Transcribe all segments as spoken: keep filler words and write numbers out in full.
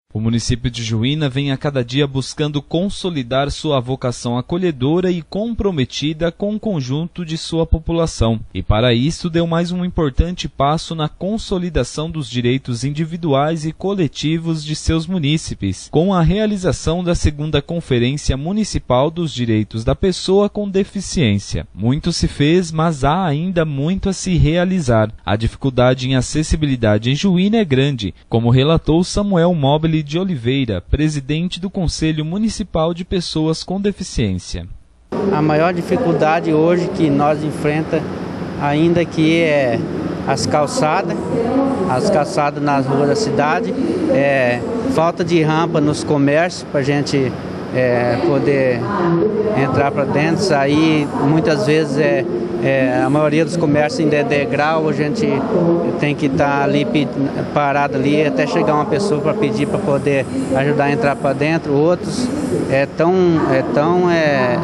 O município de Juína vem a cada dia buscando consolidar sua vocação acolhedora e comprometida com o conjunto de sua população. E para isso deu mais um importante passo na consolidação dos direitos individuais e coletivos de seus munícipes, com a realização da segunda Conferência Municipal dos Direitos da Pessoa com Deficiência. Muito se fez, mas há ainda muito a se realizar. A dificuldade em acessibilidade em Juína é grande, como relatou Samuel Mobile de Oliveira, presidente do Conselho Municipal de Pessoas com Deficiência. A maior dificuldade hoje que nós enfrentamos ainda que é as calçadas, as calçadas nas ruas da cidade, é, falta de rampa nos comércios para a gente é, poder entrar para dentro, sair. Muitas vezes é, é, a maioria dos comércios ainda é degrau, a gente tem que estar ali parado ali até chegar uma pessoa para pedir para poder ajudar a entrar para dentro. Outros é tão, é tão é,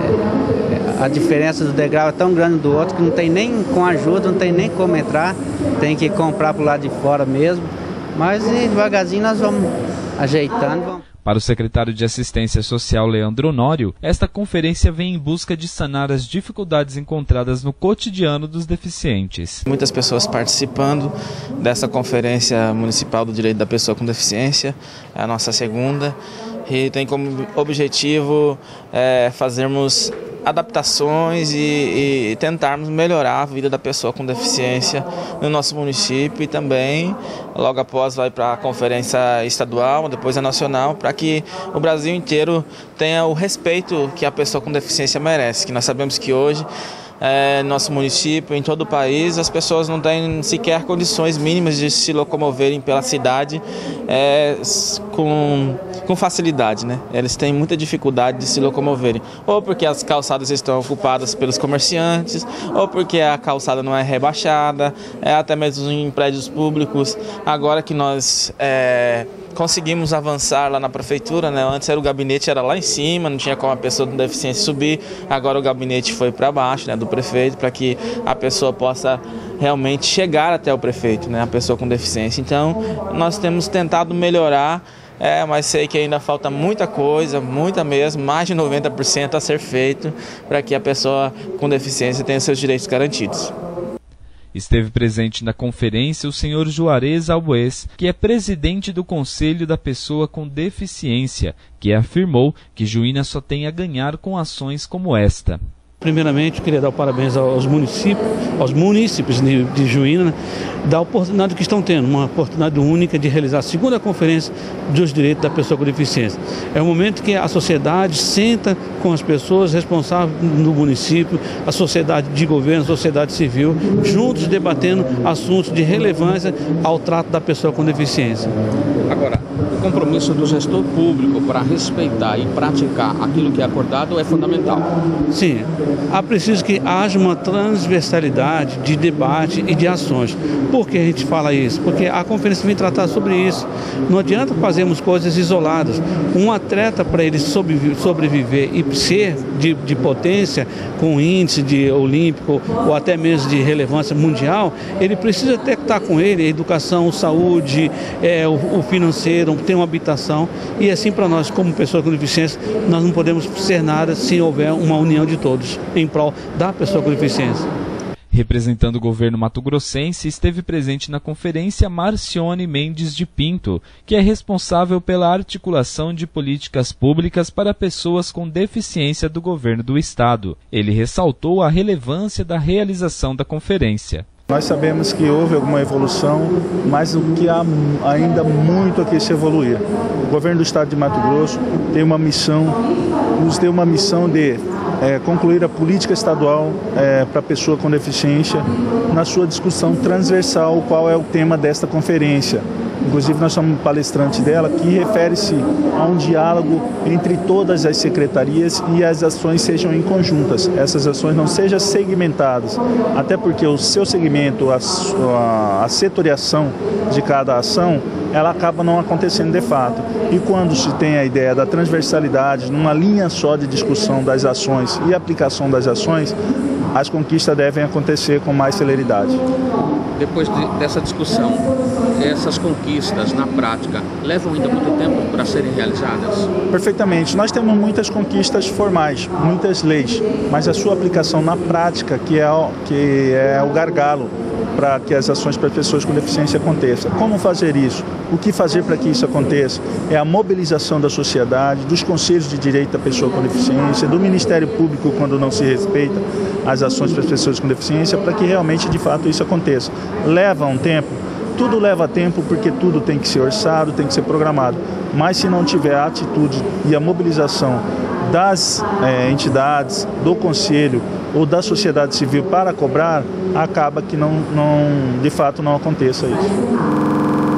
a diferença do degrau é tão grande do outro que não tem nem com ajuda, não tem nem como entrar, tem que comprar para o lado de fora mesmo. Mas devagarzinho nós vamos ajeitando. Vamos... Para o secretário de Assistência Social, Leandro Honório, esta conferência vem em busca de sanar as dificuldades encontradas no cotidiano dos deficientes. Muitas pessoas participando dessa Conferência Municipal do Direito da Pessoa com Deficiência, é a nossa segunda, e tem como objetivo é, fazermos adaptações e, e tentarmos melhorar a vida da pessoa com deficiência no nosso município e também logo após vai para a conferência estadual, depois a nacional, para que o Brasil inteiro tenha o respeito que a pessoa com deficiência merece, que nós sabemos que hoje É, nosso município, em todo o país, as pessoas não têm sequer condições mínimas de se locomoverem pela cidade é, com, com facilidade, né? Eles têm muita dificuldade de se locomoverem, ou porque as calçadas estão ocupadas pelos comerciantes, ou porque a calçada não é rebaixada, é, até mesmo em prédios públicos. Agora que nós é, conseguimos avançar lá na prefeitura, né? Antes era o gabinete era lá em cima, não tinha como a pessoa com deficiência subir, agora o gabinete foi para baixo, né, do prefeito, para que a pessoa possa realmente chegar até o prefeito, né, a pessoa com deficiência. Então, nós temos tentado melhorar, é, mas sei que ainda falta muita coisa, muita mesmo, mais de noventa por cento a ser feito para que a pessoa com deficiência tenha seus direitos garantidos. Esteve presente na conferência o senhor Juarez Albuez, que é presidente do Conselho da Pessoa com Deficiência, que afirmou que Juína só tem a ganhar com ações como esta. Primeiramente, eu queria dar parabéns aos municípios, aos munícipes de, de Juína, da oportunidade que estão tendo, uma oportunidade única de realizar a segunda conferência dos direitos da pessoa com deficiência. É um momento que a sociedade senta com as pessoas responsáveis no município, a sociedade de governo, a sociedade civil, juntos debatendo assuntos de relevância ao trato da pessoa com deficiência. Agora, o compromisso do gestor público para respeitar e praticar aquilo que é acordado é fundamental. Sim, há preciso que haja uma transversalidade de debate e de ações. Por que a gente fala isso? Porque a conferência vem tratar sobre isso. Não adianta fazermos coisas isoladas. Um atleta, para ele sobreviver e ser de, de potência, com índice de olímpico ou até mesmo de relevância mundial, ele precisa ter que estar com ele a educação, saúde, é, o, o financeiro, ter uma habitação. E assim, para nós, como pessoas com deficiência, nós não podemos ser nada se houver uma união de todos em prol da pessoa com deficiência. Representando o governo mato-grossense, esteve presente na conferência Marcione Mendes de Pinto, que é responsável pela articulação de políticas públicas para pessoas com deficiência do governo do estado. Ele ressaltou a relevância da realização da conferência. Nós sabemos que houve alguma evolução, mas o que há ainda muito a que se evoluir. O governo do estado de Mato Grosso tem uma missão, nos deu uma missão de é, concluir a política estadual é, para a pessoa com deficiência na sua discussão transversal, qual é o tema desta conferência. Inclusive nós somos palestrantes dela, que refere-se a um diálogo entre todas as secretarias e as ações sejam em conjuntas. Essas ações não sejam segmentadas, até porque o seu segmento, a, a, a setoriação de cada ação, ela acaba não acontecendo de fato. E quando se tem a ideia da transversalidade, numa linha só de discussão das ações e aplicação das ações, as conquistas devem acontecer com mais celeridade. Depois de, dessa discussão, essas conquistas na prática levam ainda muito tempo para serem realizadas? Perfeitamente. Nós temos muitas conquistas formais, muitas leis, mas a sua aplicação na prática que é o, que é o gargalo para que as ações para pessoas com deficiência aconteçam. Como fazer isso? O que fazer para que isso aconteça? É a mobilização da sociedade, dos conselhos de direito da pessoa com deficiência, do Ministério Público quando não se respeita as ações para as pessoas com deficiência, para que realmente, de fato, isso aconteça. Leva um tempo, tudo leva tempo porque tudo tem que ser orçado, tem que ser programado, mas se não tiver a atitude e a mobilização das é, entidades, do Conselho ou da sociedade civil para cobrar, acaba que não, não, de fato não aconteça isso.